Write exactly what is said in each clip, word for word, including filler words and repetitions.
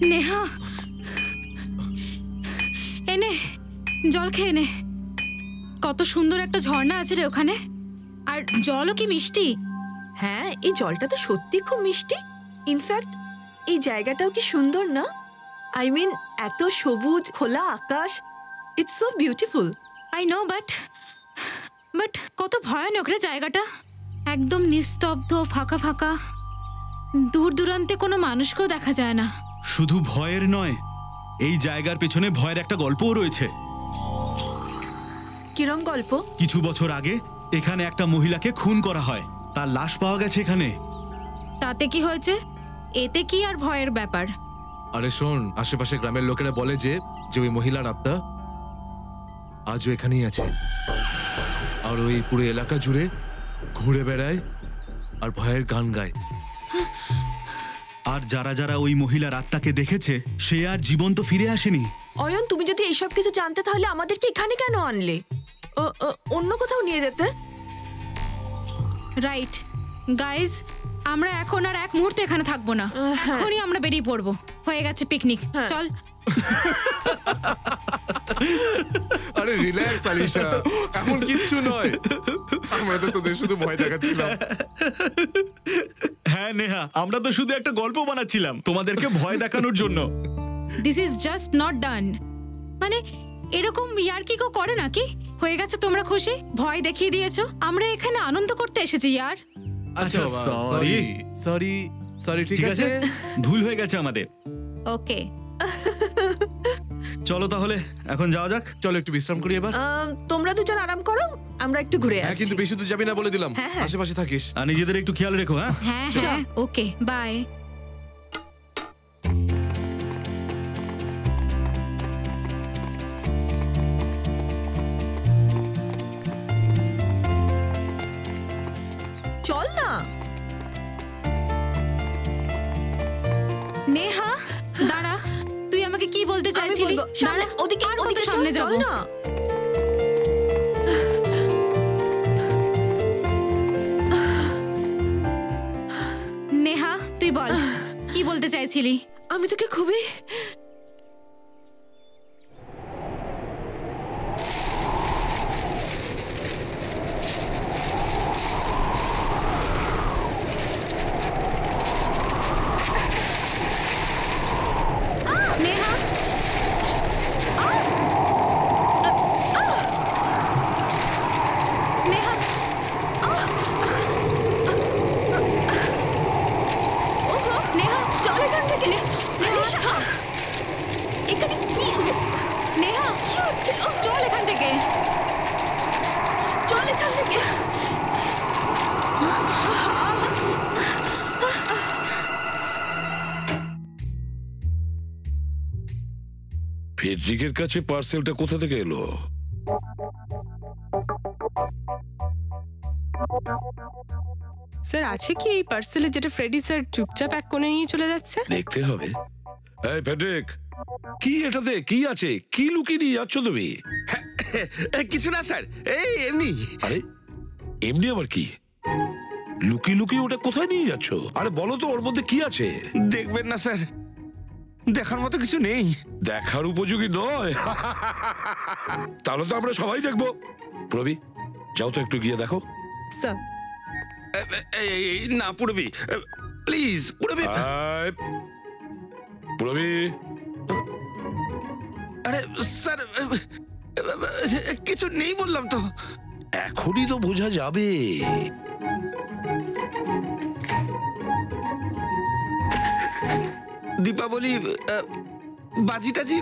নেহা, এনে জল খেয়ে নে। কত সুন্দর একটা ঝর্ণা আছে রে ওখানে, আর জলও কি মিষ্টি। হ্যাঁ, এই জলটা তো সত্যি খুব মিষ্টি। ইনফ্যাক্ট এই জায়গাটাও কি সুন্দর না? আই মিন এত সবুজ খোলা আকাশ, it's so beautiful. I know, but but কত ভয়ানক রে জায়গাটা। একদম নিস্তব্ধ, ফাঁকা ফাঁকা, দূর দূরান্তে কোনো মানুষকেও দেখা যায় না। শুধু ভয়ের নয়, এই জায়গার পেছনে ভয়ের একটা গল্পও রয়েছে। কিরম গল্প? কিছু বছর আগে এখানে একটা মহিলাকে খুন করা হয়, তার লাশ পাওয়া গেছে এখানে। তাতে কি হয়েছে? এতে কি আর ভয়ের ব্যাপার? আরে শোন, আশেপাশে গ্রামের লোকেরা বলে যে যে ওই মহিলার আত্মা আজও এখানেই আছে, আর ওই পুরো এলাকা জুড়ে ঘুরে বেড়ায় আর ভয়ের গান গায়। আর যারা যারা ওই মহিলার আত্মাকে দেখেছে, সে আর জীবন্ত ফিরে আসেনি। অয়ন, তুমি যদি এইসব কিছু জানতে তাহলে আমাদেরকে এখানে কেন আনলে? অন্য কোথাও নিয়ে যেতে। রাইট গাইজ, আমরা এখন আর এক মুহূর্তে এখানে থাকবো না। এখনই আমরা বেরিয়ে পড়বো। হয়ে গেছে পিকনিক, চল। আরে রিল্যাক্স আলিশা, এখন কিচ্ছু নয়। আমরা তো তোদের শুধু ভয় দেখাচ্ছিলাম। হ্যাঁ নেহা, আমরা তো শুধু একটা গল্প বানাচ্ছিলাম তোমাদেরকে ভয় দেখানোর জন্য। This is just not done. মানে এরকম ইয়ার্কি কেউ করে নাকি? হয়ে গেছে, তোমরা খুশি? ভয় দেখিয়ে দিয়েছো, আমরা এখানে আনন্দ করতে এসেছি ইয়ার। আচ্ছা সরি সরি সরি ঠিক আছে, ভুল হয়ে গেছে আমাদের। ওকে, চলো তাহলে এখন যাওয়া যাক। চলো একটু বিশ্রাম করি এবার। তোমরা দুজন আরাম করো, আমরা একটু ঘুরে হ্যাঁ, আসি। কিন্তু বেশি দূর যাবি না বলে দিলাম, আশেপাশে থাকিস। আর নিজেদের একটু খেয়াল রেখো। হ্যাঁ হ্যাঁ হ্যাঁ, ওকে, বাই। চল না। নেহা দাঁড়া, তুই আমাকে কি বলতে চাইছিলি? দাঁড়া, ওদিকে আর কত সামনে যাব না। নেহা তুই বল কি বলতে চাইছিলি? আমি তোকে খুবই ফেডরিকের কাছে পার্সেলটা কোথা থেকে এলো? স্যার, আছে কি এই পার্সেলে যেটা ফ্রেডি স্যার চুপচাপ এক কোণে নিয়ে চলে যাচ্ছে? দেখতে হবে। এই ফেডরিক, কি এটাতে কি আছে? কি লুকিয়ে নিয়ে যাচ্ছ তুমি? কিছু না স্যার, এই এমনি। আরে এমনি আবার কি? লুকিয়ে লুকিয়ে ওটা কোথায় নিয়ে যাচ্ছ? আরে বলো তো ওর মধ্যে কি আছে? দেখবেন না স্যার, দেখার মতো কিছু নেই। দেখার উপযোগী নয়? তাহলে তো আমরা সবাই দেখবো। প্রবি, যাও তো একটু গিয়ে দেখো। স্যার। না পুরবি, প্লিজ পুরবি। পুরবি। আরে স্যার, কিছু নেই বললাম তো। এখনই তো বোঝা যাবে। দীপাবলি বাজি টাজি।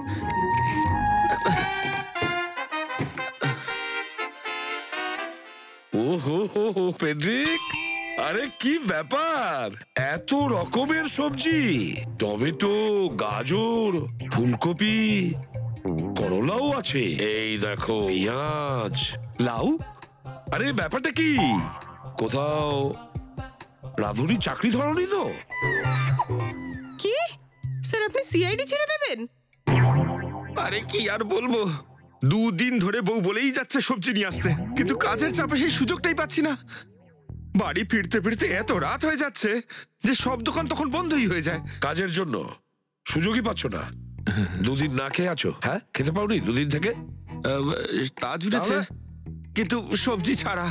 ওহো হো হো ফেডরিক, আরে কি ব্যাপার? এত রকমের সবজি, টমেটো, গাজর, ফুলকপি, করলাও আছে। এই দেখো পেঁয়াজ, লাউ। আরে ব্যাপারটা কি? কোথাও রাধুনি চাকরি ধরনি তো? কি স্যার, আপনি সিআইডি ছেড়ে দেবেন? আরে কি আর বলবো, দুদিন ধরে বউ বলেই যাচ্ছে সবজি নিয়ে আসতে, কিন্তু কাজের চাপে সেই সুযোগটাই পাচ্ছি না। বাড়ি ফিরতে ফিরতে এত রাত হয়ে যাচ্ছে যে সব দোকান তখন বন্ধই হয়ে যায়। কাজের জন্য সুযোগই পাচ্ছ না। দুদিন না খেয়ে আছো? হ্যাঁ, খেতে পাওনি দুদিন থেকে? আহ, তা জুটেছে, তাহলে? কিন্তু সবজি ছাড়া।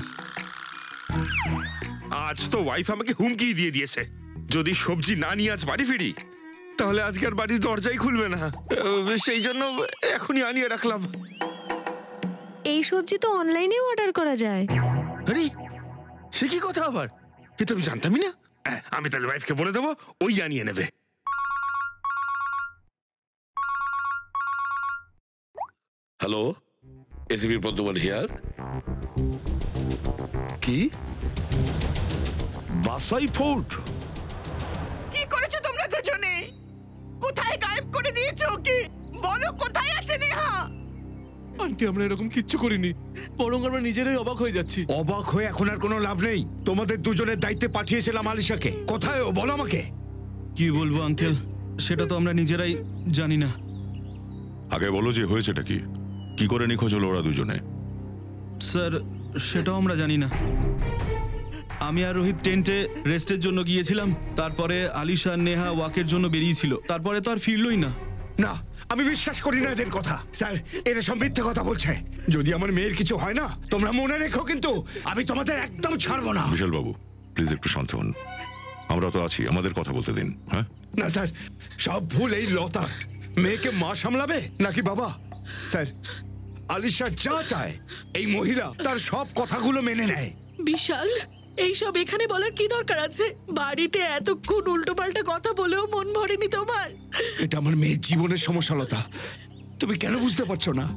আজ তো ওয়াইফ আমাকে হুমকি দিয়ে দিয়েছে, যদি সবজি না নিয়ে আজ বাড়ি ফিরি তাহলে আজকে আর বাড়ির দরজাই খুলবে না। আহ, সেই জন্য এখনই আনিয়ে রাখলাম। এই সবজি তো অনলাইনেও অর্ডার করা যায়। আরে সে কি কথা আবার, এ তো আমি জানতামই না। আহ, আমি তাহলে ওয়াইফকে বলে দেবো, ওই আনিয়ে নেবে। হ্যালো, এসিবির বর্ধমান হিয়ার। কি বাসাই ফোর্ট? কি করেছো তোমরা দুজনে? কোথায় গায়েব করে দিয়েছো ওকে? বলো কোথায় আছে নেহা? আন্টি, আমরা এরকম কিচ্ছু করিনি, বরং আমরা নিজেরাই অবাক হয়ে যাচ্ছি। অবাক হয়ে এখন আর কোনো লাভ নেই। তোমাদের দুজনের দায়িত্বে পাঠিয়েছিলাম আলিশাকে। কোথায় ও, বলো আমাকে। কি বলবো আঙ্কেল, সেটা তো আমরা নিজেরাই জানি না। আগে বলো যে হয়েছেটা কি, কি করে নিখোঁজ হলো ওরা দুজনে? স্যার সেটাও আমরা জানি না। আমি আর রোহিত টেন্টে রেস্টের জন্য গিয়েছিলাম, তারপরে আলিশা নেহা ওয়াকের জন্য বেরিয়েছিল, তারপরে তো আর ফিরলই না। না, আমি বিশ্বাস করি না এদের কথা। স্যার, এরা সব মিথ্যে কথা বলছে। যদি আমার মেয়ের কিছু হয় না, তোমরা মনে রেখো কিন্তু আমি তোমাদের একদম ছাড়বো না। বিশাল বাবু, প্লিজ একটু শান্ত হন, আমরা তো আছি, আমাদের কথা বলতে দিন। হ্যাঁ না স্যার, সব ভুল এই লতা। মেয়েকে মা সামলাবে নাকি বাবা? স্যার, আলিশা যা চায় এই মহিলা তার সব কথাগুলো মেনে নেয়। বিশাল, এইসব এখানে বলার কি দরকার আছে? বাড়িতে এতক্ষণ উল্টোপাল্টা কথা বলেও মন ভরেনি তোমার? এটা আমার মেয়ের জীবনের সমস্যা লতা, তুমি কেন বুঝতে পারছো না?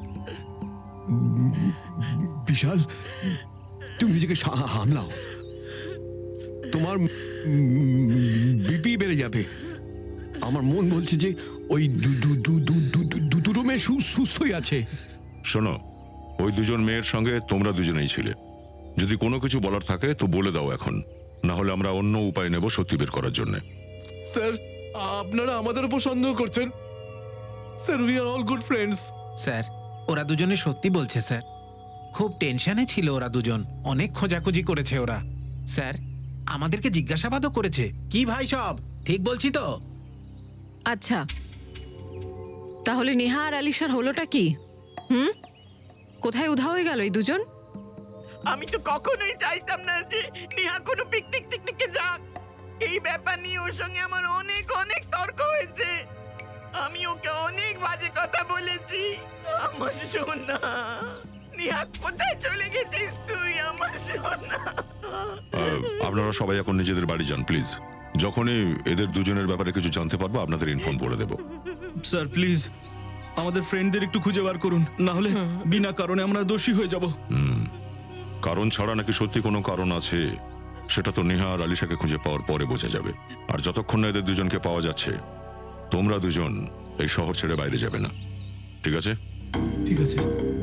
বিশাল, তুমি নিজেকে সা- সামলাও, তোমার বিপি বেড়ে যাবে। আমার মন বলছে যে ওই দু- দু- দু- দু- দু- দু- দু- দুটো মেয়ে সু- সুস্থই আছে। শোনো, ওই দুজন মেয়ের সঙ্গে তোমরা দুজনেই ছিলে। যদি কোনো কিছু বলার থাকে তো বলে দাও এখন, না হলে আমরা অন্য উপায় নেব সত্যি বের করার জন্য। স্যার, আপনারা আমাদের উপর সন্দেহ করছেন। Sir, we are all good friends. Sir, ওরা দুজনে সত্যি বলছে স্যার। খুব টেনশনে ছিল ওরা দুজন, অনেক খোঁজাখুঁজি করেছে ওরা। স্যার, আমাদেরকে জিজ্ঞাসাবাদও করেছে। কি ভাই সব ঠিক বলছি তো? আচ্ছা, তাহলে নেহা আর আলিশার হলোটা কি? হুম, কোথায় উধাও হয়ে গেল এই দুজন? আমি তো কখনোই চাইতাম না যে নেহা কোনো পিকনিক টিকনিকে যাক। এই ব্যাপার নিয়ে ওর সঙ্গে আমার অনেক অনেক তর্ক হয়েছে। আমি ওকে অনেক বাজে কথা বলেছি। আমার সোনা, নেহা কোথায় চলে গেছিস তুই আমার সোনা? আহ, আপনারা সবাই এখন নিজেদের বাড়ি যান প্লিজ। যখনই এদের দুজনের ব্যাপারে কিছু জানতে পারবো আপনাদের ইনফর্ম করে দেবো। স্যার প্লিজ আমাদের ফ্রেন্ডদের একটু খুঁজে বার করুন, না হলে বিনা কারণে আমরা দোষী হয়ে যাব। কারণ ছাড়া নাকি সত্যি কোনো কারণ আছে সেটা তো নেহা আর আলিশাকে খুঁজে পাওয়ার পরে বোঝা যাবে। আর যতক্ষণ না এদের দুজনকে পাওয়া যাচ্ছে তোমরা দুজন এই শহর ছেড়ে বাইরে যাবে না, ঠিক আছে? ঠিক আছে।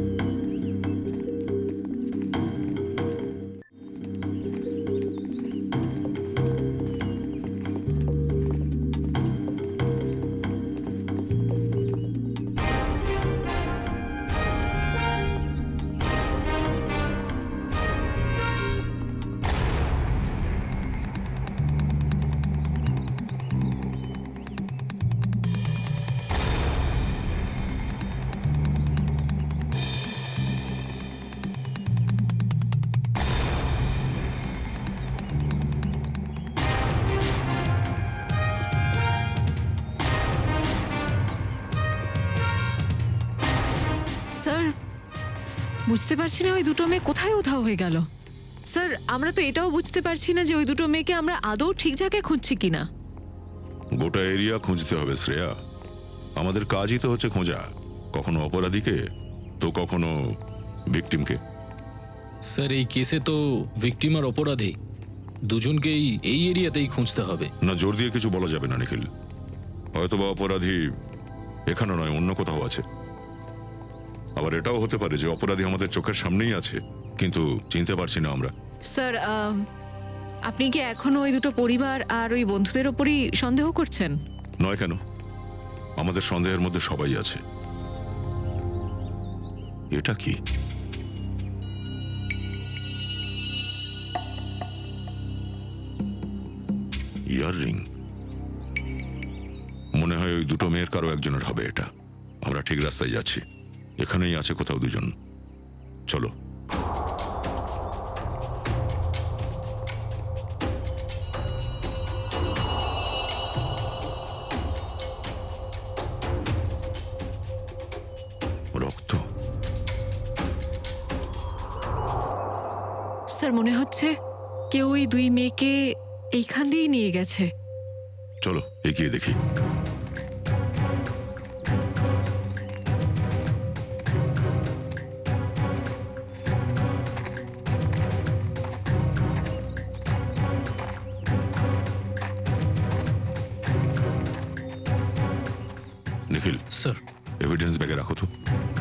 স্যার, বুঝতে পারছি না ওই দুটো মেয়ে কোথায় উধাও হয়ে গেল। স্যার, আমরা তো এটাও বুঝতে পারছি না যে ওই দুটো মেয়েকে আমরা আদৌ ঠিক জায়গায় খুঁজছি কিনা। গোটা এরিয়া খুঁজতে হবে শ্রেয়া, আমাদের কাজই তো হচ্ছে খোঁজা, কখনো অপরাধীকে তো কখনো ভিকটিমকে। স্যার, এই কেসে তো ভিকটিম আর অপরাধী দুজনকেই এই এরিয়াতেই খুঁজতে হবে। না, জোর দিয়ে কিছু বলা যাবে না নিখিল, হয়তোবা অপরাধী এখানে নয় অন্য কোথাও আছে। আবার এটাও হতে পারে যে অপরাধী আমাদের চোখের সামনেই আছে কিন্তু চিনতে পারছি না আমরা। স্যার, আহ, আপনি কি এখনো ওই দুটো পরিবার আর ওই বন্ধুদের ওপরই সন্দেহ করছেন? নয় কেন, আমাদের সন্দেহের মধ্যে সবাই আছে। এটা কি? ইয়াররিং, মনে হয় ওই দুটো মেয়ের কারো একজনের হবে এটা। আমরা ঠিক রাস্তায় যাচ্ছি, এখানেই আছে কোথাও দুজন। চলো। রক্ত। স্যার মনে হচ্ছে কেউ ওই দুই মেয়েকে এইখান দিয়েই নিয়ে গেছে। চলো এগিয়ে দেখি। নিখিল, স্যার এভিডেন্স ব্যাগে রাখো তো।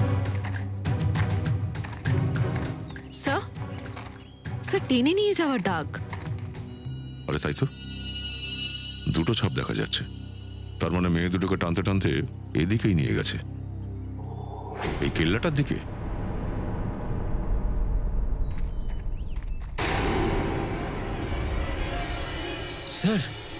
স্যার স্যার টেনে নিয়ে যাওয়ার দাগ। আরে তাই তো, দুটো ছাপ দেখা যাচ্ছে। তার মানে মেয়ে দুটোকে টানতে টানতে এদিকেই নিয়ে গেছে, এই কেল্লাটার দিকে। স্যার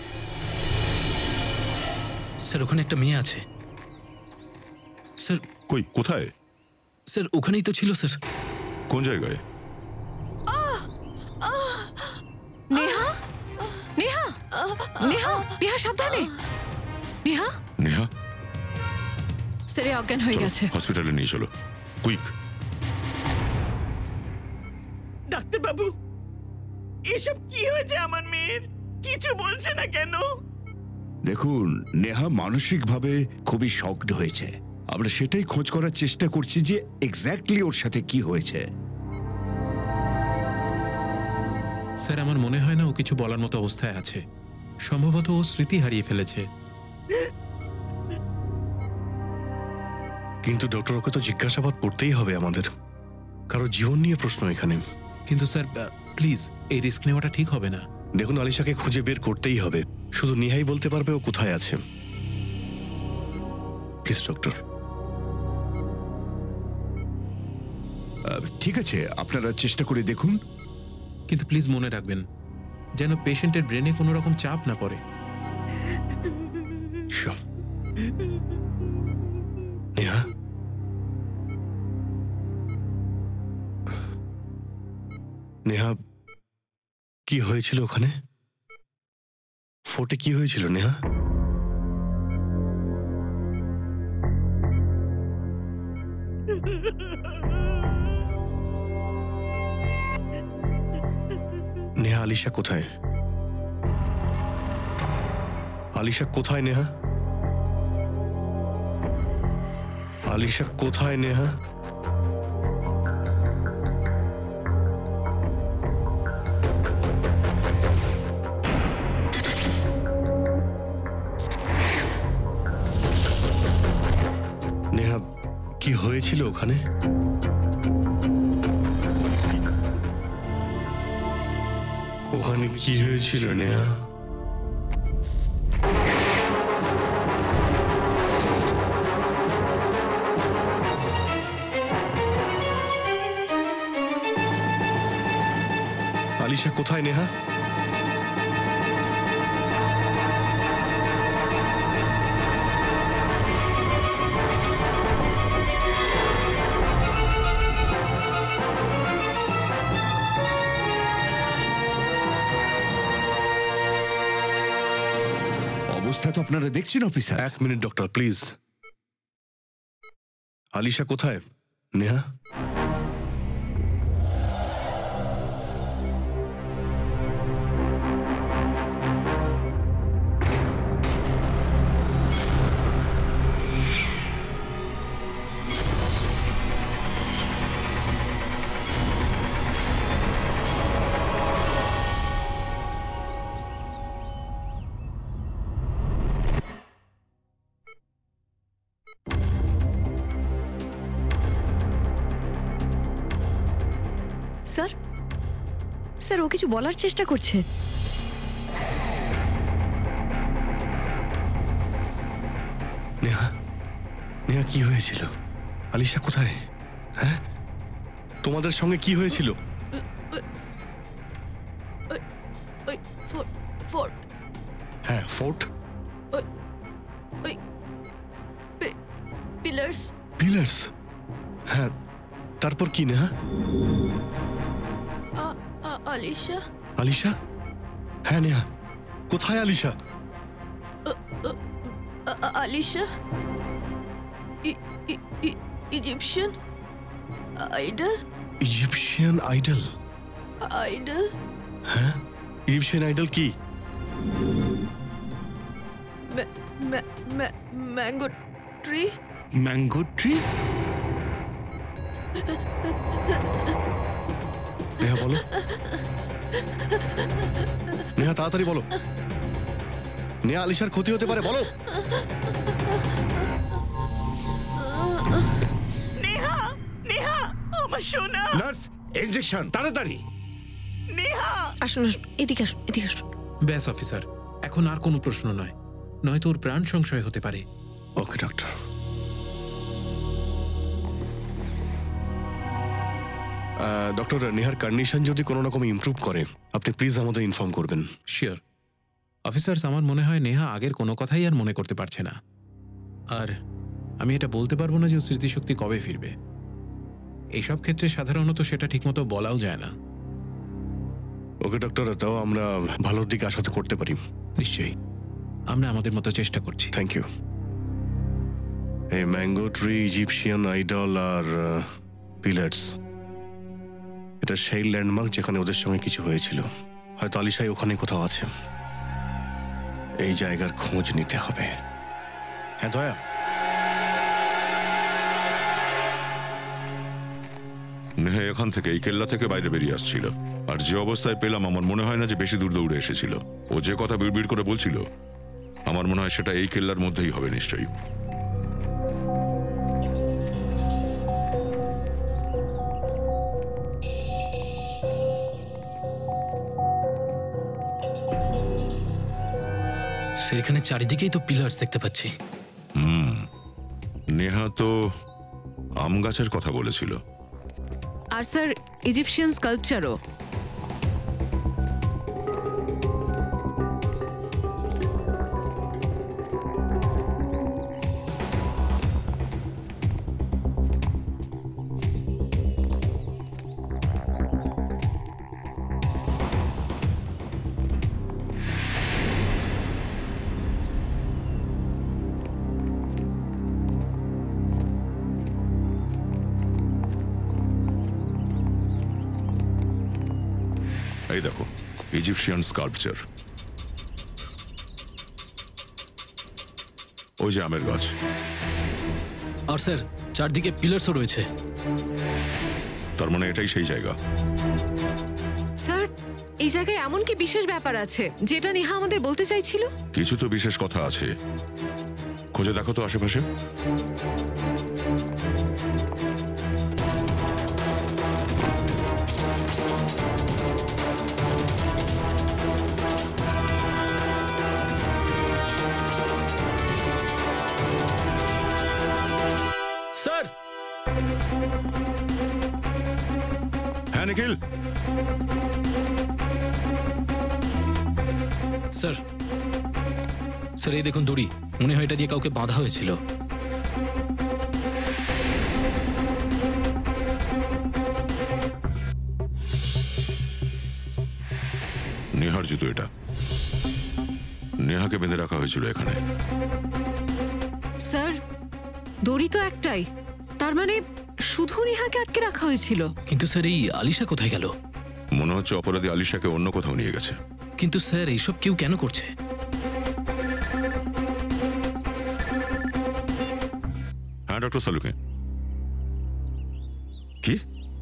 স্যার ওখানে একটা মেয়ে আছে। স্যার কই, কোথায়? স্যার ওখানেই তো ছিল স্যার। কোন জায়গায়? নেহা নেহা নেহা নেহা সাবধানে। নেহা নেহা স্যার অজ্ঞান হয়ে গেছে। হসপিটালে নিয়ে চলো, কুইক। ডাক্তার বাবু, এসব কি হয়েছে আমার মেয়ের? কিছু বলছে না কেন? দেখুন, নেহা মানসিকভাবে খুবই শকড হয়েছে। আমরা সেটাই খোঁজ করার চেষ্টা করছি যে এক্স্যাক্টলি ওর সাথে কি হয়েছে। স্যার আমার মনে হয় না ও কিছু বলার মতো অবস্থায় আছে। সম্ভবত ও স্মৃতি হারিয়ে ফেলেছে। কিন্তু ডক্টর, ওকে তো জিজ্ঞাসাবাদ করতেই হবে আমাদের, কারো জীবন নিয়ে প্রশ্ন এখানে। কিন্তু স্যার প্লিজ, এই রিস্ক নেওয়াটা ঠিক হবে না। দেখুন, আলিশাকে খুঁজে বের করতেই হবে। শুধু নিহাই বলতে পারবে ও কোথায় আছে। Please doctor. ঠিক আছে, আপনারা চেষ্টা করে দেখুন। কিন্তু প্লিজ মনে রাখবেন যেন পেশেন্টের ব্রেনে কোনো রকম চাপ না পড়ে। নেহা, নেহা কি হয়েছিল ওখানে? ফোর্টে কি হয়েছিল নেহা? নেহা, আলিশা কোথায়? আলিশা কোথায় নেহা? আলিশা কোথায় নেহা? নেহা কি হয়েছিল ওখানে? ওখানে কি হয়েছিল নেহা? আলিশা কোথায় নেহা? অবস্থা তো আপনারা দেখছেন অফিসার। এক মিনিট ডক্টর, প্লিজ। আলিশা কোথায় নেহা? স্যার স্যার ও কিছু বলার চেষ্টা করছে। নেহা, নেহা কি হয়েছিল? আলিশা কোথায়? হ্যাঁ, তোমাদের সঙ্গে কি হয়েছিল? ফোর্ট। হ্যাঁ, ফোর্ট। পিলার্স। পিলার্স? হ্যাঁ, তারপর কি নেহা? আলিশা। আলিশা? হ্যাঁ নেহা, কোথায় Alisha? Alisha Egyptian idol. Egyptian idol? Idol? হ্যাঁ, ইজিপশিয়ান আইডল কি? Mango tree. Mango tree? Neha বলো, নেহা তাড়াতাড়ি বলো। নেহা, আলিশার ক্ষতি হতে পারে, বলো। নেহা, নেহা, আমার সোনা। নার্স, ইনজেকশন তাড়াতাড়ি। নেহা, আসুন আসুন, এদিকে আসুন, এদিকে আসুন। ব্যাস অফিসার, এখন আর কোনো প্রশ্ন নয়, নয়তো ওর প্রাণ সংশয় হতে পারে। Okay doctor. ডক্টর, নেহার কন্ডিশন যদি কোনো রকম ইমপ্রুভ করে আপনি প্লিজ আমাদের ইনফর্ম করবেন। শিওর অফিসার্স, আমার মনে হয় নেহা আগের কোনো কথাই আর মনে করতে পারছে না, আর আমি এটা বলতে পারবো না যে ওর স্মৃতিশক্তি কবে ফিরবে। এইসব ক্ষেত্রে সাধারণত সেটা ঠিকমতো বলাও যায় না। ওকে ডক্টর, তাও আমরা ভালোর দিকে আশা তো করতে পারি। নিশ্চয়ই, আমরা আমাদের মতো চেষ্টা করছি। Thank you. এই ম্যাঙ্গো ট্রি, ইজিপশিয়ান আইডল আর পিলার্স, এটা সেই ল্যান্ডমার্ক যেখানে ওদের সঙ্গে কিছু হয়েছিল। হয়তো আলিশাই ওখানে কোথাও আছে। এই জায়গার খোঁজ নিতে হবে। হ্যাঁ দয়া। নেহা এখান থেকে, এই কেল্লা থেকে বাইরে বেরিয়ে আসছিল, আর যে অবস্থায় পেলাম আমার মনে হয় না যে বেশি দূর দৌড়ে এসেছিল। ও যে কথা বিড়বিড় করে বলছিল আমার মনে হয় সেটা এই কেল্লার মধ্যেই হবে নিশ্চয়ই। সেখানে চারিদিকেই তো পিলার্স দেখতে পাচ্ছি। হুম, নেহা তো আম গাছের কথা বলেছিল। আর স্যার, ইজিপশিয়ান স্কাল্পচারও। এই দেখো, ইজিপশিয়ান স্কাল্পচার। ওই যে আমের গাছ। আর স্যার, চারদিকে পিলার্সও রয়েছে। তার মানে এটাই সেই জায়গা। স্যার, এই জায়গায় এমন কি বিশেষ ব্যাপার আছে যেটা নেহা আমাদের বলতে চাইছিল? কিছু তো বিশেষ কথা আছে, খুঁজে দেখো তো আশেপাশে। স্যার। হ্যাঁ নিখিল। স্যার, স্যার এই দেখুন দড়ি, মনে হয় এটা দিয়ে কাউকে বাঁধা হয়েছিল। নেহার জুতো এটা। নেহাকে বেঁধে রাখা হয়েছিল এখানে। স্যার, দড়ি তো একটাই, তার মানে শুধু নেহাকে আটকে রাখা হয়েছিল। কিন্তু স্যার, এই আলিশা কোথায় গেল? মনে হচ্ছে অপরাধী আলিশাকে অন্য কোথাও নিয়ে গেছে। কিন্তু স্যার, এইসব কেউ কেন করছে? হ্যাঁ ডক্টর সালুকে। কি?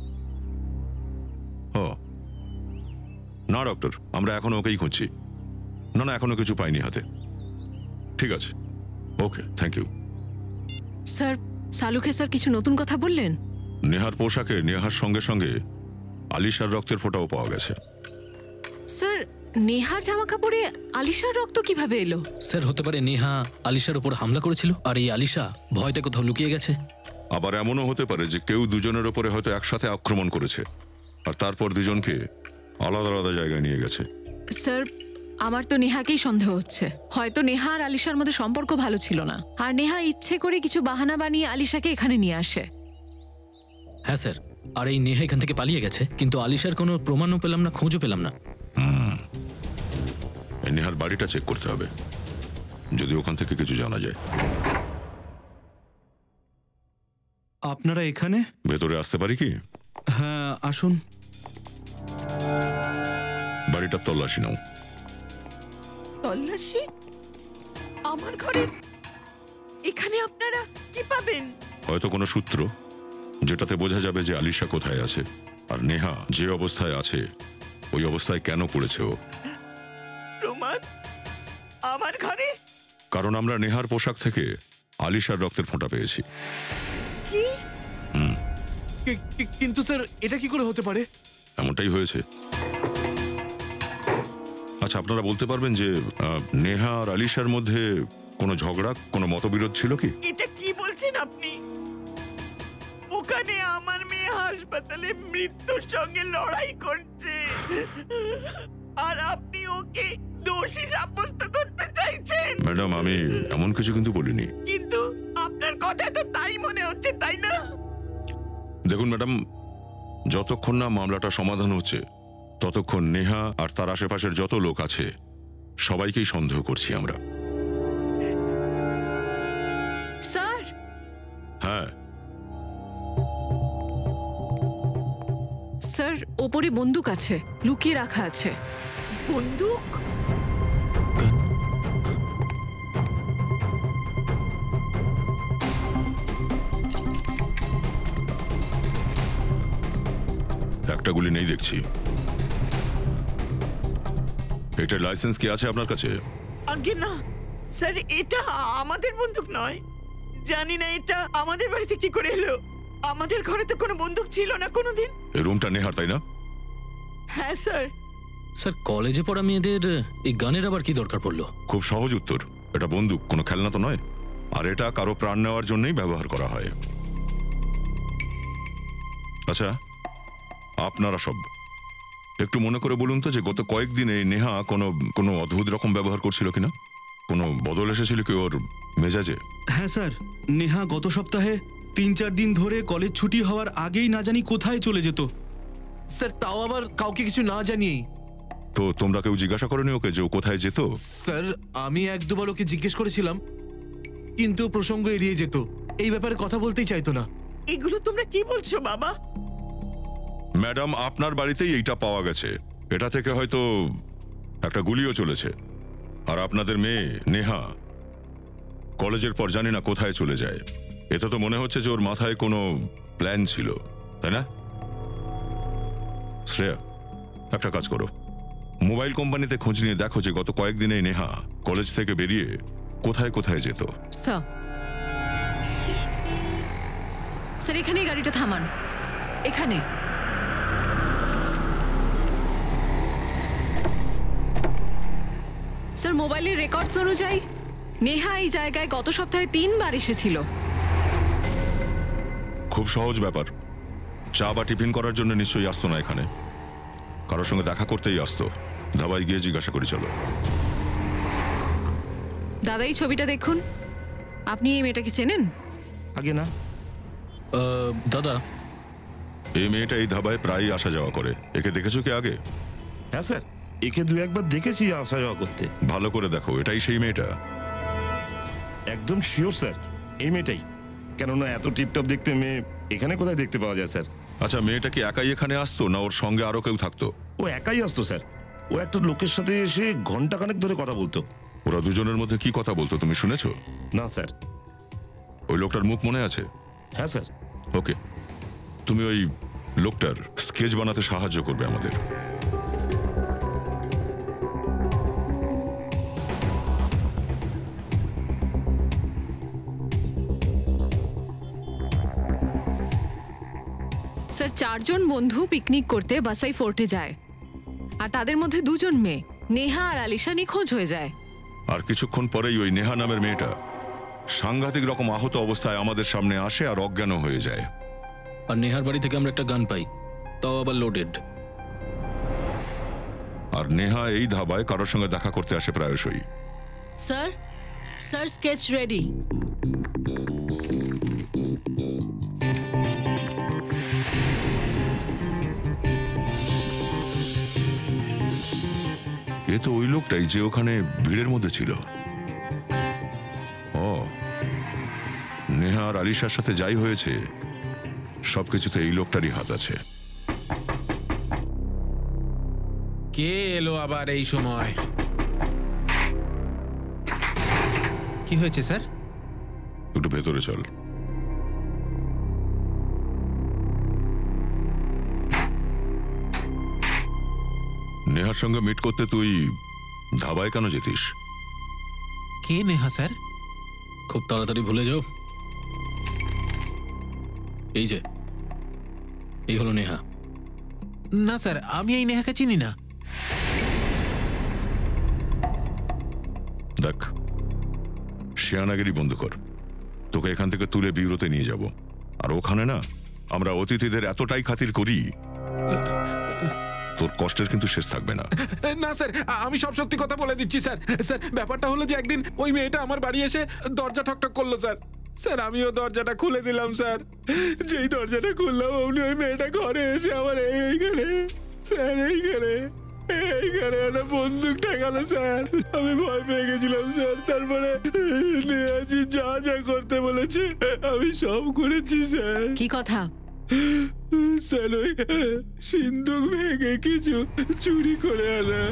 ও না ডক্টর, আমরা এখনো ওকেই খুঁজছি। না না, এখনো কিছু পাইনি হাতে। ঠিক আছে, ওকে, থ্যাংক ইউ। স্যার, সালুকে স্যার কিছু নতুন কথা বললেন? নেহার পোশাকে নেহার সঙ্গে সঙ্গে আলিশার রক্তের ফোঁটাও পাওয়া গেছে। স্যার, নেহার জামা কাপড়ে আলিশার রক্ত কিভাবে এলো? স্যার, হতে পারে নেহা আলিশার উপর হামলা করেছিল, আর এই আলিশা ভয়তে কোথাও লুকিয়ে গেছে। আবার এমনও হতে পারে যে কেউ দুজনের ওপরে হয়তো একসাথে আক্রমণ করেছে, আর তারপর দুজনকে আলাদা আলাদা জায়গায় নিয়ে গেছে। স্যার, আমার তো নেহাকেই সন্দেহ হচ্ছে। হয়তো নেহা আর আলিশার মধ্যে সম্পর্ক ভালো ছিল না, আর নেহা ইচ্ছে করে কিছু বাহানা বানিয়ে আলিশাকে এখানে নিয়ে আসে। হ্যাঁ স্যার, আর এই নেহা এখান থেকে পালিয়ে গেছে, কিন্তু আলিশার কোনো প্রমাণও পেলাম না, খোঁজও পেলাম না। এই নেহার বাড়িটা চেক করতে হবে, যদি ওখান থেকে কিছু জানা যায়। আপনারা এখানে? ভেতরে আসতে পারি কি? হ্যাঁ আসুন। বাড়িটার তল্লাশি নাও। তল্লাশি? আমার ঘরে? এখানে আপনারা কি পাবেন? হয়তো কোনো সূত্র যেটাতে বোঝা যাবে যে আলিশা কোথায় আছে, আর নেহা যে অবস্থায় আছে ওই অবস্থায় কেন পড়েছে ও। প্রমাণ আমার ঘরে? কারণ আমরা নেহার পোশাক থেকে আলিশার রক্তের ফোঁটা পেয়েছি। কি? হুম, কিন্তু স্যার এটা কি করে হতে পারে? এমনটাই হয়েছে। আচ্ছা, আপনারা বলতে পারবেন যে আহ, নেহা আর আলিশার মধ্যে কোনো ঝগড়া, কোনো মতবিরোধ ছিল কি? এটা কি বলছেন আপনি? ওখানে আমার মেয়ে হাসপাতালে মৃত্যুর সঙ্গে লড়াই করছে, আর আপনি ওকে দোষী সাব্যস্ত করতে চাইছেন? ম্যাডাম, আমি এমন কিছু কিন্তু বলিনি। কিন্তু আপনার কথা তো তাই মনে হচ্ছে, তাই না? দেখুন ম্যাডাম, যতক্ষণ না মামলাটা সমাধান হচ্ছে ততক্ষণ নেহা আর তার আশেপাশের যত লোক আছে সবাইকেই সন্দেহ করছি আমরা। স্যার, হ্যাঁ স্যার ওপরে বন্দুক আছে, লুকিয়ে রাখা আছে। বন্দুক? একটা গুলি নেই দেখছি। এটার লাইসেন্স কি আছে আপনার কাছে? আগে না স্যার, এটা আমাদের বন্দুক নয়। জানি না এটা আমাদের বাড়িতে কি করে এলো। আমাদের ঘরে তো কোনো বন্দুক ছিল না কোনোদিন। এই রুমটা নেহার, তাই না? হ্যাঁ স্যার। স্যার, কলেজে পড়া মেয়েদের এই গানের আবার কি দরকার পড়লো? খুব সহজ উত্তর, এটা বন্দুক, কোনো খেলনা তো নয়। আর এটা কারো প্রাণ নেওয়ার জন্যই ব্যবহার করা হয়। আচ্ছা, আপনারা সব একটু মনে করে বলুন তো যে গত কয়েকদিনে নেহা কোনো কোনো অদ্ভুত রকম ব্যবহার করছিল কিনা? কোনো বদল এসেছিল কি ওর মেজাজে? হ্যাঁ স্যার, নেহা গত সপ্তাহে তিন চার দিন ধরে কলেজ ছুটি হওয়ার আগেই না জানি কোথায় চলে যেত। স্যার, তাও আবার কাউকে কিছু না জানিয়েই। তো তোমরা কেউ জিজ্ঞাসা করনি ওকে যে ও কোথায় যেত? স্যার, আমি এক দুবার ওকে জিজ্ঞেস করেছিলাম, কিন্তু প্রসঙ্গ এড়িয়ে যেত, এই ব্যাপারে কথা বলতেই চাইতো না। এগুলো তোমরা কি বলছো বাবা? ম্যাডাম, আপনার বাড়িতেই এইটা পাওয়া গেছে। এটা থেকে হয়তো একটা গুলিও চলেছে। আর আপনাদের মেয়ে নেহা কলেজের পর জানি না কোথায় চলে যায়। এতে তো মনে হচ্ছে যে ওর মাথায় কোনো প্ল্যান ছিল, তাই না? শ্রেয়া, একটা কাজ করো, মোবাইল কোম্পানিতে খোঁজ নিয়ে দেখো যে গত কয়েকদিনে নেহা কলেজ থেকে বেরিয়ে কোথায় কোথায় যেত। স্যার, স্যার এখানে গাড়িটা থামান, এখানে। স্যার, মোবাইলের রেকর্ডস অনুযায়ী নেহা এই জায়গায় গত সপ্তাহে তিনবার এসেছিল। খুব সহজ ব্যাপার, চা বা টিফিন করার জন্য নিশ্চয়ই আসতো না এখানে, কারোর সঙ্গে দেখা করতেই আসতো। ধাবায় গিয়ে জিজ্ঞাসা করি চলো। দাদা, এই ছবিটা দেখুন। আপনি এই মেয়েটাকে চেনেন? আগে না। দাদা, এই মেয়েটা এই ধাবায় প্রায়ই আসা যাওয়া করে। একে দেখেছো কি আগে? হ্যাঁ স্যার, একে দু একবার দেখেছি আসা যাওয়া করতে। ভালো করে দেখো, এটাই সেই মেয়েটা? একদম শিওর স্যার, এই মেয়েটাই। কেননা এত টিপটপ দেখতে মেয়ে এখানে কোথায় দেখতে পাওয়া যায় স্যার? আচ্ছা, মেয়েটা কি একাই এখানে আসতো না ওর সঙ্গে আরো কেউ থাকতো? ও একাই আসতো স্যার। ও একটা লোকের সাথে এসে ঘন্টা খানেক ধরে কথা বলতো। ওরা দুজনের মধ্যে কি কথা বলতো তুমি শুনেছো? না স্যার। ওই লোকটার মুখ মনে আছে? হ্যাঁ স্যার। ওকে, তুমি ওই লোকটার স্কেচ বানাতে সাহায্য করবে আমাদের। স্যার, চারজন বন্ধু পিকনিক করতে বাসাই ফোর্টে যায়, আর তাদের মধ্যে দুজন মেয়ে নেহা আর আলিশা নিখোঁজ হয়ে যায়। আর কিছুক্ষণ পরেই ওই নেহা নামের মেয়েটা সাংঘাতিক রকম আহত অবস্থায় আমাদের সামনে আসে আর অজ্ঞান হয়ে যায়। আর নেহার বাড়ি থেকে আমরা একটা গান পাই, তাও আবার লোডেড। আর নেহা এই ধাবায় কারোর সঙ্গে দেখা করতে আসে প্রায়শই। Sir sir sketch ready. এ তো ওই লোকটাই যে ওখানে ভিড়ের মধ্যে ছিল। ও, নেহা আর আলিশার সাথে যাই হয়েছে সবকিছুতে এই লোকটারই হাত আছে। কে এলো আবার এই সময়? কি হয়েছে স্যার? একটু ভেতরে চল। নেহার সঙ্গে মিট করতে তুই ধাবায় কেন যেতিস? কে নেহা স্যার? খুব তাড়াতাড়ি ভুলে যাও। এই যে এই হলো নেহা। না স্যার, আমি এই নেহাকে চিনি না। দেখ, শিয়ানাগিরি বন্ধ কর। তোকে এখান থেকে তুলে বিউরোতে নিয়ে যাব। আর ওখানে না আমরা অতিথিদের এতটাই খাতির করি, তোর কষ্টের কিন্তু শেষ থাকবে না। না স্যার, আমি সব সত্যি কথা বলে দিচ্ছি স্যার। স্যার ব্যাপারটা হলো যে একদিন ওই মেয়েটা আমার বাড়ি এসে দরজা ঠকঠক করলো স্যার। স্যার আমিও দরজাটা খুলে দিলাম স্যার। যেই দরজাটা খুললাম অমনি ওই মেয়েটা ঘরে এসে আমার এইখানে স্যার এইখানে এইখানে একটা বন্দুক ঠেকালো স্যার। আমি ভয় পেয়ে গেছিলাম স্যার। তারপরে নেহাজি যা যা করতে বলেছে আমি সব করেছি স্যার। কি কথা? স্যার ওই সিন্দুক ভেঙে কিছু চুরি করে আনা।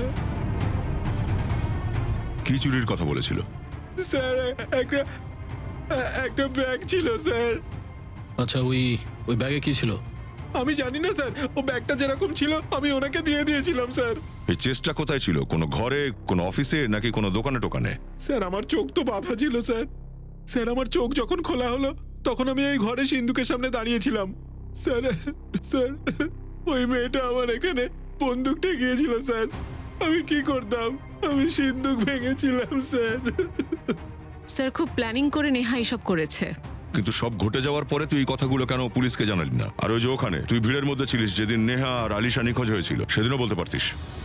কি চুরির কথা বলেছিল? স্যার একটা একটা ব্যাগ ছিল স্যার। আচ্ছা, ওই ওই ব্যাগে কি ছিল? আমি জানি না স্যার, ও ব্যাগটা যেরকম ছিল আমি ওনাকে দিয়ে দিয়েছিলাম স্যার। এই চেষ্টা কোথায় ছিল? কোনো ঘরে, কোনো অফিসে, নাকি কোনো দোকানে টোকানে? স্যার আমার চোখ তো বাঁধা ছিল স্যার। স্যার আমার চোখ যখন খোলা হলো তখন আমি এই ঘরে সিন্দুকের সামনে দাঁড়িয়েছিলাম স্যার। স্যার ওই মেয়েটা আমার এখানে বন্দুক ঠেকিয়েছিল স্যার। আমি কি করতাম? আমি সিন্দুক ভেঙেছিলাম স্যার। স্যার খুব প্ল্যানিং করে নেহা এসব করেছে। কিন্তু সব ঘটে যাওয়ার পরে তুই এই কথাগুলো কেন পুলিশকে জানালি না? আর ওই যে ওখানে তুই ভিড়ের মধ্যে ছিলিস যেদিন নেহা আর আলিশা নিখোঁজ হয়েছিল, সেদিনও বলতে পারতিস।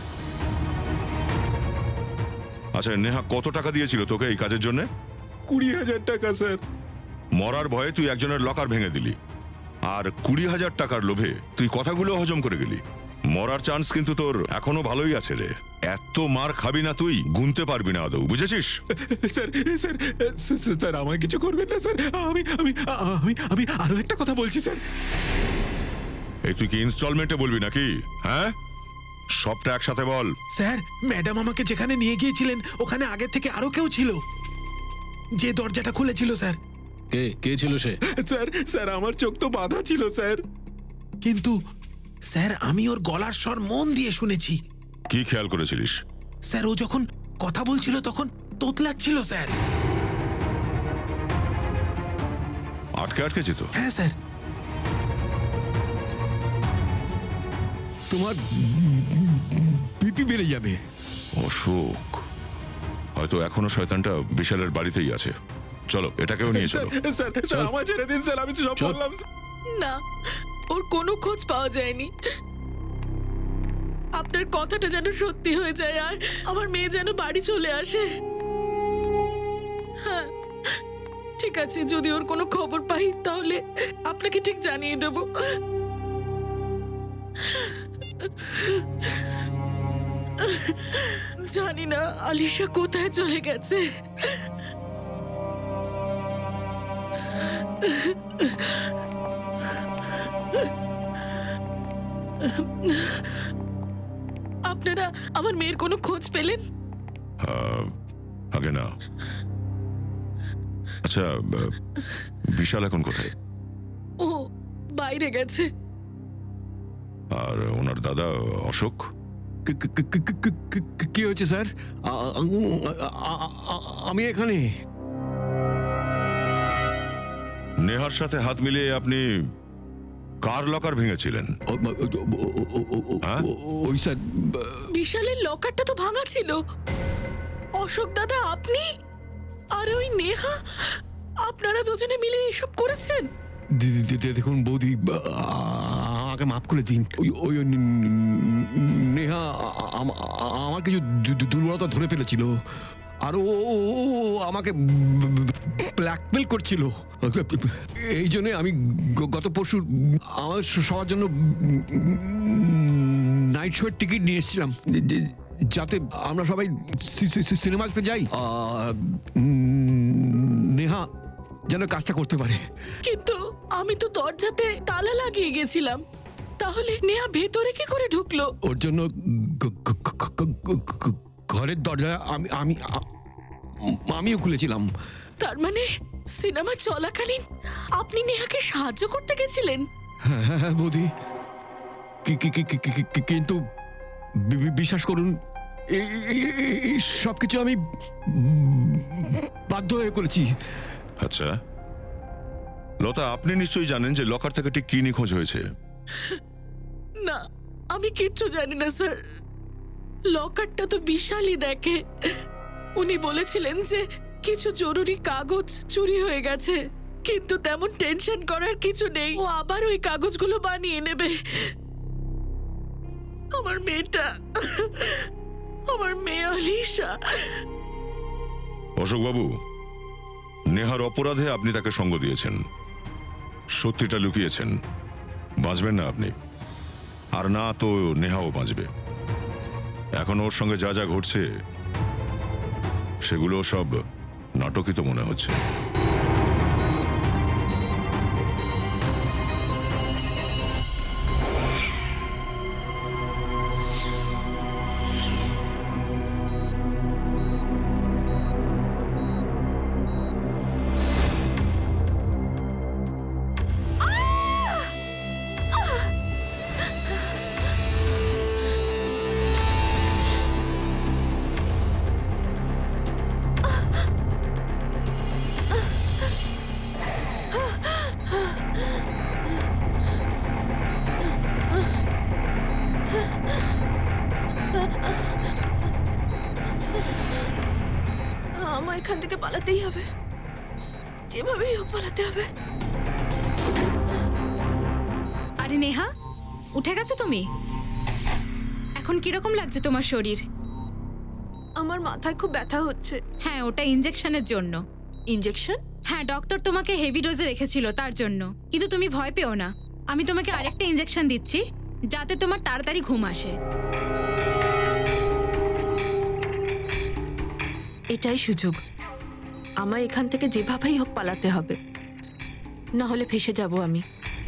আচ্ছা, নেহা কত টাকা দিয়েছিল তোকে এই কাজের জন্য? কুড়ি হাজার টাকা স্যার। মরার ভয়ে তুই একজনের লকার ভেঙে দিলি, আর কুড়ি হাজার টাকার লোভে তুই কথাগুলো হজম করে গেলি। মরার চান্স কিন্তু তোর এখনো ভালোই আছে রে। এত মার খাবি না, তুই গুনতে পারবি না আদৌ, বুঝেছিস? স্যার স্যার স্যার আমায় কিছু করবেন না স্যার। আমি আমি আমি আমি আরো একটা কথা বলছি স্যার। এই তুই কি ইনস্টলমেন্টে বলবি নাকি? হ্যাঁ, সবটা একসাথে বল। স্যার ম্যাডাম আমাকে যেখানে নিয়ে গিয়েছিলেন ওখানে আগে থেকে আরো কেউ ছিল যে দরজাটা খুলেছিল স্যার। কে কে ছিল সে? স্যার স্যার আমার চোখ তো বাঁধা ছিল স্যার, কিন্তু স্যার আমি ওর গলার স্বর মন দিয়ে শুনেছি। কি খেয়াল করেছিলিস? স্যার ও যখন কথা বলছিল তখন তোতলাচ্ছিল স্যার। আটকে আটকে যেত? হ্যাঁ স্যার। তোমার বিপি বেড়ে যাবে। অশোক, হয়তো এখনো শয়তানটা বিশালের বাড়িতেই আছে। চলো, এটাকেও নিয়ে চলো। স্যার স্যার আমায় ছেড়ে দিন স্যার, আমি তো সব বললাম। না, ওর কোনো খোঁজ পাওয়া যায়নি। আপনার কথাটা যেন সত্যি হয়ে যায় আর আমার মেয়ে যেন বাড়ি চলে আসে। হ্যাঁ ঠিক আছে, যদি ওর কোনো খবর পাই তাহলে আপনাকে ঠিক জানিয়ে দেব। জানি না আলিশা কোথায় চলে গেছে। আপনারা আমার মেয়ের কোনো খোঁজ পেলেন? আগে না। আচ্ছা, বিশাল এখন কোথায়? ও বাইরে গেছে। আর ওনার দাদা অশোক? কি হয়েছে স্যার? আমি এখানে। নেহার সাথে হাত মিলিয়ে আপনি কার লকার ভেঙেছিলেন? ওই স্যার, বিশালের লকারটা তো ভাঙা ছিল। অশোক দাদা আপনি আর ওই নেহা, আপনারা দুজনে মিলে এসব করেছেন? দি- দি- দি- দেখুন বৌদি, আ- আমাকে মাফ করে দিন। ওই ওই নেহা আ- আ- আমার কিছু দু- দু- দুর্বলতা ধরে ফেলেছিল, আর ও ও- ও আমাকে ব্ল্যাকমেল করছিল। এই জন্যে আমি গ- গত পরশু আমার সবার জন্য নাইট শোয়ের টিকিট নিয়ে এসেছিলাম, যে- যে- যাতে আমরা সবাই সি- সি- সি- সিনেমা দেখতে যাই। আহ, নেহা যেন কাজটা করতে পারে। কিন্তু আমি তো দরজাতে তালা লাগিয়ে গেছিলাম, তাহলে নেহা ভেতরে কি করে ঢুকলো? ওর জন্য গ- গ- গ- গ- গ- গ- ঘরের দরজা আমি আমি আ- আমিও খুলেছিলাম। তার মানে সিনেমা চলাকালীন আপনি নেহাকে সাহায্য করতে গেছিলেন? হ্যাঁ হ্যাঁ, হ্যাঁ বৌদি, কি- কি- কি- কি- কি- কি- কিন্তু বি- বি- বিশ্বাস করুন, এই- এই- এই- এই সবকিছু আমি বাধ্য হয়ে করেছি। আচ্ছা লতা, আপনি নিশ্চয়ই জানেন যে লকার থেকে ঠিক কি নিখোঁজ হয়েছে। না, আমি কিচ্ছু জানি না স্যার। লকারটা তো বিশালই দেখে। উনি বলেছিলেন যে কিছু জরুরি কাগজ চুরি হয়ে গেছে, কিন্তু তেমন টেনশন করার কিছু নেই, ও আবার ওই কাগজগুলো বানিয়ে নেবে। আমার মেয়েটা, আমার মেয়ে আলিশা। অশোক বাবু, নেহার অপরাধে আপনি তাকে সঙ্গ দিয়েছেন, সত্যিটা লুকিয়েছেন। বাঁচবেন না আপনি, আর না তো নেহাও বাঁচবে। এখন ওর সঙ্গে যা যা ঘটছে সেগুলো সব নাটকই তো মনে হচ্ছে। আমার এখান থেকে পালাতেই হবে, যেভাবেই হোক পালাতে হবে। আরে নেহা, উঠে গেছো তুমি? এখন কিরকম লাগছে তোমার শরীর? আমার মাথায় খুব ব্যথা হচ্ছে। হ্যাঁ, ওটা ইনজেকশনের জন্য। ইনজেকশন? হ্যাঁ, ডক্টর তোমাকে হেভি ডোজে রেখেছিল তার জন্য। কিন্তু তুমি ভয় পেও না, আমি তোমাকে আরেকটা ইনজেকশন দিচ্ছি যাতে তোমার তাড়াতাড়ি ঘুম আসে। এটাই সুযোগ, আমায় এখান থেকে যেভাবেই হোক পালাতে হবে, না হলে ফেসে যাব আমি।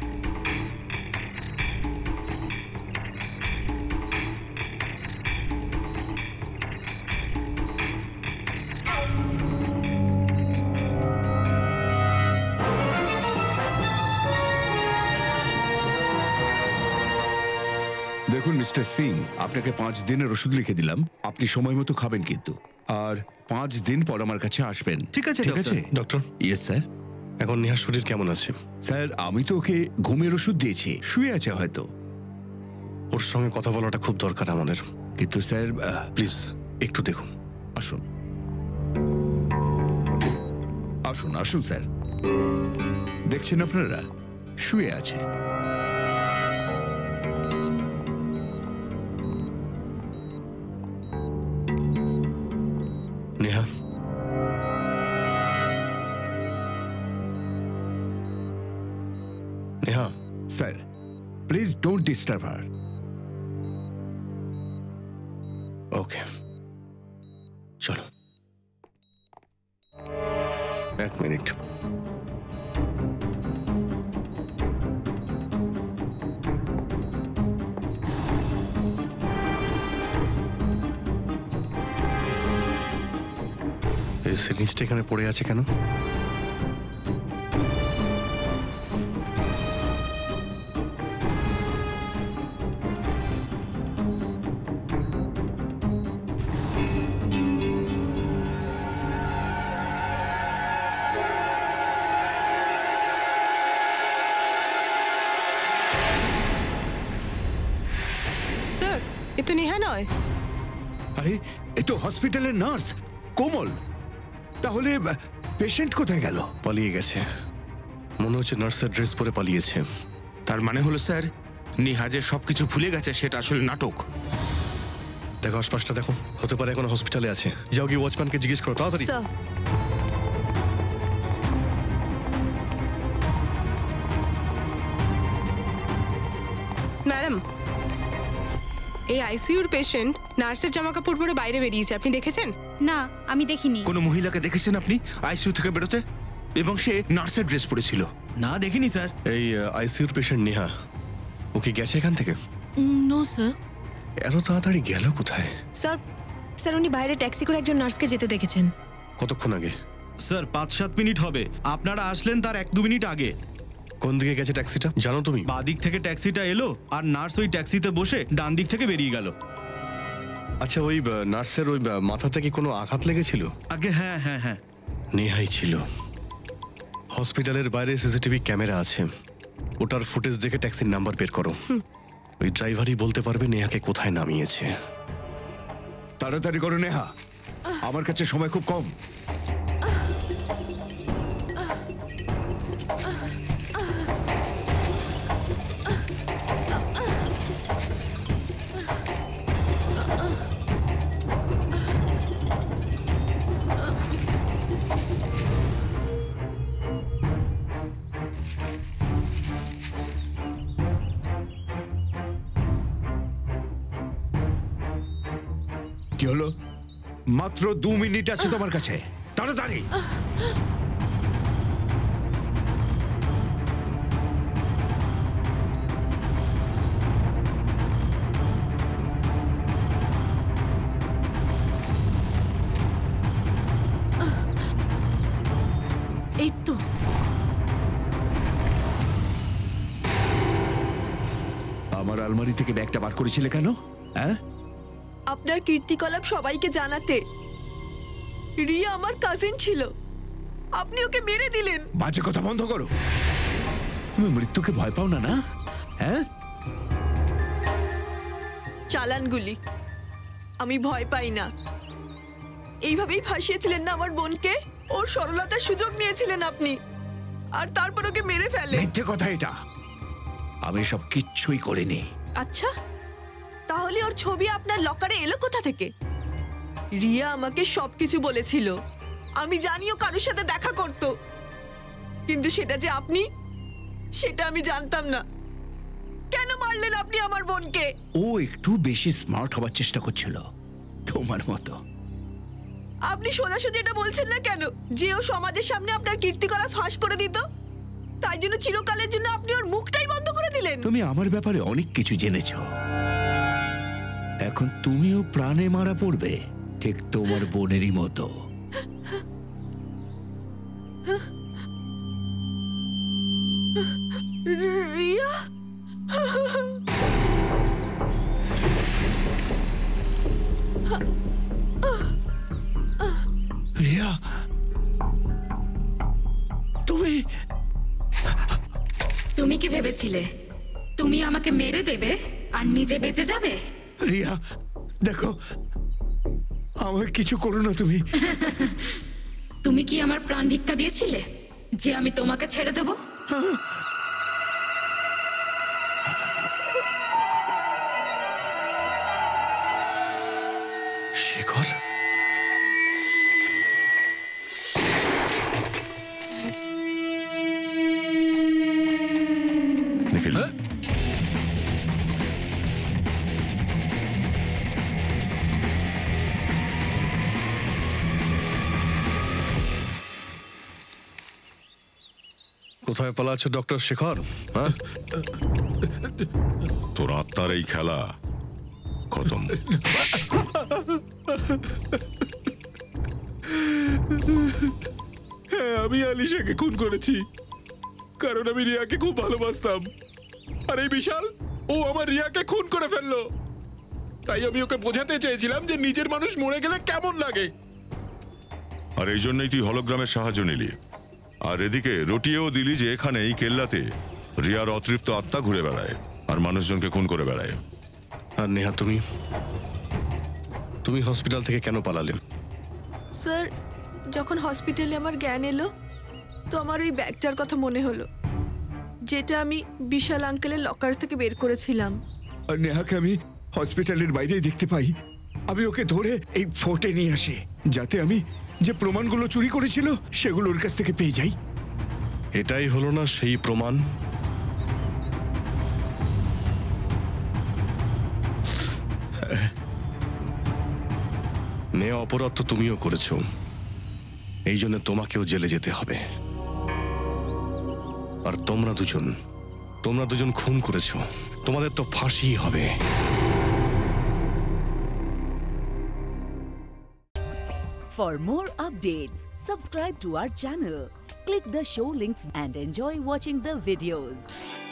দেখুন মিস্টার সিং, আপনাকে পাঁচ দিনের ওষুধ লিখে দিলাম, আপনি সময় মতো খাবেন কিন্তু, আর পাঁচ দিন পর আমার কাছে আসবেন। ঠিক আছে, ঠিক আছে ডক্টর। Yes sir. এখন নেহার শরীর কেমন আছে? স্যার, আমি তো ওকে ঘুমের ওষুধ দিয়েছি, শুয়ে আছে হয়তো। ওর সঙ্গে কথা বলাটা খুব দরকার আমাদের। কিন্তু স্যার প্লিজ একটু দেখুন। আসুন আসুন আসুন স্যার, দেখছেন আপনারা শুয়ে আছে। Neha, Neha. Sir please don't disturb her. Okay, চলো। এক মিনিট। এই সিরিঞ্জটা এখানে পড়ে আছে কেন? স্যার, এ তো নেহা নয়। আরে এ তো হসপিটালের নার্স কোমল। তাহলে পেশেন্ট কোথায় গেল? পালিয়ে গেছে। মনে হচ্ছে নার্সের ড্রেস পরে পালিয়েছে। তার মানে হলো স্যার নেহা যে সবকিছু ভুলে গেছে সেটা আসলে নাটক। দেখো আশপাশটা দেখো, হতে পারে এখন হসপিটালে আছে। যাও গিয়ে ওয়াচম্যানকে জিজ্ঞেস করো তাড়াতাড়ি। স্যার ম্যাডাম, এই আইসিইউর পেশেন্ট নার্সের জামা কাপড় পরে বাইরে বেরিয়েছে, আপনি দেখেছেন? না, আমি দেখিনি। কোনো মহিলাকে দেখেছেন আপনি আইসিইউ থেকে বেরোতে? এবং সে নার্সের ড্রেস পরেছিল। না, দেখিনি স্যার। এই আইসিইউর পেশেন্ট নেহা, ও কি গেছে এখান থেকে? No sir. এত তাড়াতাড়ি গেল কোথায়? স্যার স্যার উনি বাইরে ট্যাক্সি করে একজন নার্সকে যেতে দেখেছেন। কতক্ষণ আগে? স্যার পাঁচ সাত মিনিট হবে। আপনারা আসলেন তার এক দু মিনিট আগে। কোন দিকে গেছে ট্যাক্সিটা জানো তুমি? বাঁ দিক থেকে ট্যাক্সিটা এলো আর নার্স ওই ট্যাক্সিতে বসে ডান দিক থেকে বেরিয়ে গেল। আচ্ছা, ওই আহ, নার্সের ওই আহ, মাথাতে কি কোনো আঘাত লেগেছিল? আগে হ্যাঁ হ্যাঁ হ্যাঁ নেহাই ছিল। হসপিটালের বাইরে সিসিটিভি ক্যামেরা আছে, ওটার ফুটেজ দেখে ট্যাক্সির নাম্বার বের করো। ওই ড্রাইভারই বলতে পারবে নেহাকে কোথায় নামিয়েছে। তাড়াতাড়ি করো নেহা, আমার কাছে সময় খুব কম। কি হলো? মাত্র দু মিনিট আছে তোমার কাছে, তাড়াতাড়ি। এই তো আমার আলমারি থেকে ব্যাগটা বার করেছিলে কেন? হ্যাঁ, আপনার কীর্তিকলাপ সবাইকে জানাতে। রিয়া আমার কাজিন ছিল, আপনি ওকে মেরে দিলেন। বাজে কথা বন্ধ করো। তুমি মৃত্যুকে ভয় পাও না, না? হ্যাঁ, চালানগুলি আমি ভয় পাই না। এইভাবেই ফাঁসিয়েছিলেন না আমার বোনকে? ওর সরলতার সুযোগ নিয়েছিলেন আপনি, আর তারপর ওকে মেরে ফেলে। মিথ্যে কথা এটা। আমি সব কিচ্ছুই করিনি। আচ্ছা, তাহলে ওর ছবি আপনার লকারে এলো কোথা থেকে? রিয়া আমাকে সবকিছু বলেছিল। আমি জানিও কারোর সাথে দেখা করত, কিন্তু সেটা যে আপনি, সেটা আমি জানতাম না। কেন মারলেন আপনি আমার বোনকে? ও একটু বেশি স্মার্ট হওয়ার চেষ্টা করছিল, তোমার মতো। আপনি সোজাসুজি এটা বলছেন না কেন যে ও সমাজের সামনে আপনার কীর্তিকলাপ ফাঁস করে দিত? তাই জন্য চিরকালের জন্য আপনি ওর মুখটাই বন্ধ করে দিলেন। তুমি আমার ব্যাপারে অনেক কিছু জেনেছ। এখন তুমিও প্রাণে মারা পড়বে, ঠিক তোমার বোনেরই মতো। রিয়া, রিয়া, তুমি তুমি কি ভেবেছিলে তুমি আমাকে মেরে দেবে আর নিজে বেঁচে যাবে? রিয়া দেখো, আমার কিছু করো না তুমি। তুমি কি আমার প্রাণ ভিক্ষা দিয়েছিলে যে আমি তোমাকে ছেড়ে দেব? শেখর, নিখিল, কোথায় পালাচ্ছ ডক্টর শেখর? হ্যাঁ, তোর আত্মার এই খেলা খতম। হ্যাঁ, আমি আলিশাকে খুন করেছি, কারণ আমি রিয়াকে খুব ভালোবাসতাম। আর এই বিশাল, ও আমার রিয়াকে খুন করে ফেললো। তাই আমি ওকে বোঝাতে চেয়েছিলাম যে নিজের মানুষ মরে গেলে কেমন লাগে। আর এই জন্যই তুই হলোগ্রামের সাহায্য নিলি, আর এদিকে রটিয়েও দিলি যে এখানে এই কেল্লাতে রিয়ার অতৃপ্ত আত্মা ঘুরে বেড়ায় আর মানুষজনকে খুন করে বেড়ায়। আর নেহা, তুমি তুমি হসপিটাল থেকে কেন পালালে? স্যার, যখন হসপিটালে আমার জ্ঞান এলো তো আমার ওই ব্যাগটার কথা মনে হলো, যেটা আমি বিশাল আঙ্কেলের লকার থেকে বের করেছিলাম। আর নেহাকে আমি হসপিটালের বাইরেই দেখতে পাই। আমি ওকে ধরে এই ফোর্টে নিয়ে আসি, যাতে আমি যে প্রমাণগুলো চুরি করেছিল সেগুলো ওর কাছ থেকে পেয়ে যাই। এটাই হলো না সেই প্রমাণ? নে অপরাধ তো তুমিও করেছো, এই জন্য তোমাকেও জেলে যেতে হবে। আর তোমরা দুজন তোমরা দুজন খুন করেছো, তোমাদের তো ফাঁসি হবে। For more updates, subscribe to our channel, click the show links and enjoy watching the videos.